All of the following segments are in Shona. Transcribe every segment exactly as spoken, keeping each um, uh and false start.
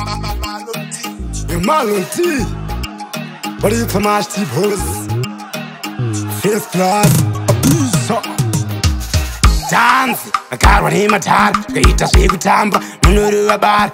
Malunti, what do you smash the police? First class, abuso. Dance, I got one in my time. Get a shake tamba, Munuru about.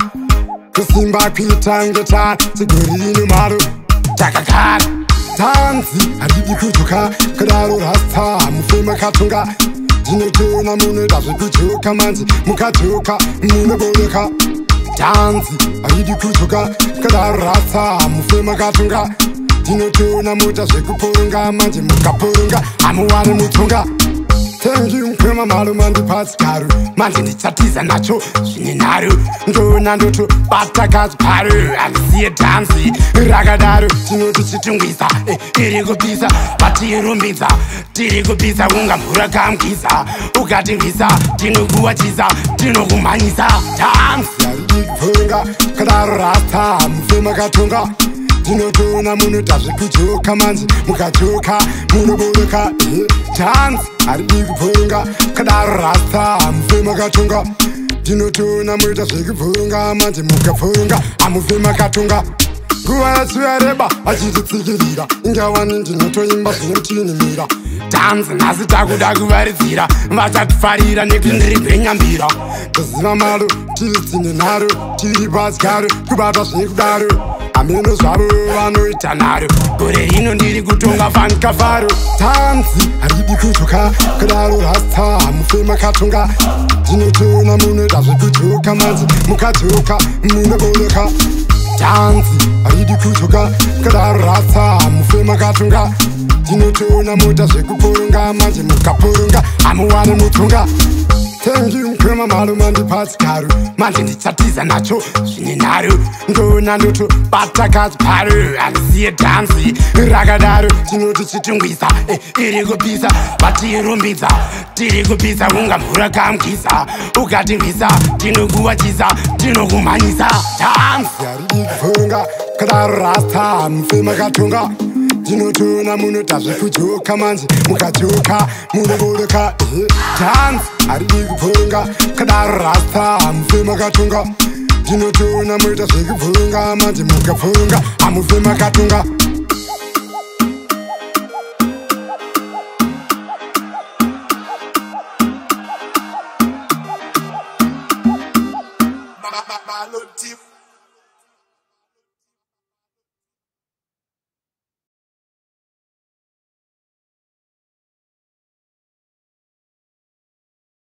Kusimba Pitanga Tan, Sigurino Maru, Takakan. Dance, I did you kutuka, Kadaro Rasta, Mufima Katunga. Jinotuna Munu, that's a good command, Mukatuka, Munaboka. Dance, I did you kutuka, Kadarasa, Mufima Katunga. Jinotuna Muta Sekupurunga, Manji Mukapurunga, Amuana Mutunga. Thank you, Krema Malumandi Pascaru, Manji Chatiza Nacho, Shininaru, Ndonando to Batakas Paru, I see a dancey, Ragadaru, Tino to Chitungisa, Irigo Pisa, Patirumbisa, Tirigo Pisa, Unga Murakam Kisa, Ugati Visa, Tino Guachiza, Tino Gumanisa, Dance, Punga, Kadarata, Mufima Katunga. Jinotuna Munu Tashi Kuchuka Manji, Mukachuka, Munaboka, Dance, Aripunga, Kadarasta, Mufima Katunga. Jinotuna Muta Shikupunga, Manji Mukapunga, Amufima Katunga. Kuwa Suareba, Ajit Sigida, Ingawan Jinoto Imba Sinchini Mira. Dance Nazi Tagudagu Varizira, Matat Farida, Nipindri Benyamira. Kazamaru, Tilinaru, Tilibascaru, Kubata Shikudaru. Amino Sabu, Anu Itanaru, Kurino Niri Gutunga Van Kafaru. Tansi, Aribi Kutuka, Kadaru Rasta, Mufima Katunga. Jinotuna Munu, Dasu Kutuka Manzi, Mukatuka, Munaboka. Tansi, Aribi Kutuka, Kadaru Rasta, Mufima Katunga. Jinotuna Muta Sekupurunga, Manzi Mukapurunga, Amuane Mutunga. Thank you, Krema Malumandi Pascaru, Manji Chatiza Nacho, Shininaru, Ndonando to Batakas Paru, I see a dancey, Ragadaru, Tino to Chitungisa, Irigo Pisa, Patirumbisa, Tirigo Pisa, Unga Murakam Kisa, Ugati Visa, Tino Guachiza, Tino Gumanisa, Dance, Yari Punga, Kadarasta, Mufima Katunga. Jinotuna Munu Tashi Kuchuka Manji, Mukachuka, Munaboka, Dance, Aripunga, Kadarasta, Mufima Katunga. Jinotuna Muta Shikupunga, Manji Mukapunga, Amufima Katunga. Malunti.